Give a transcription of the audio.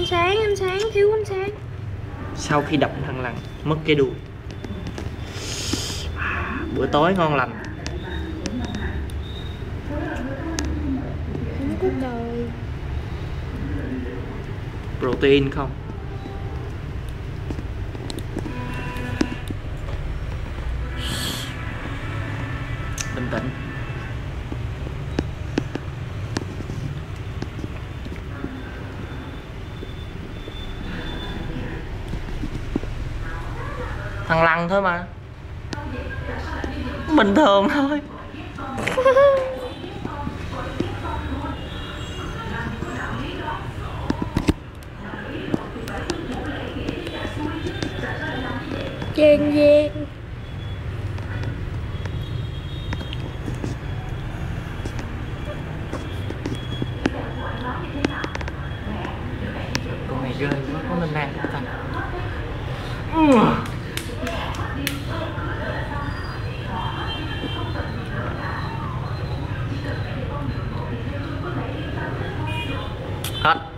ánh sáng, thiếu ánh sáng. Sau khi động thằng lằn mất cái đuôi. Bữa tối ngon lành. Không có trời. Protein không? Bình tĩnh. Thằng lằn thôi mà, bình thường thôi. Chèn viên. Con này ghê quá, có nên ăn không ta? Hết.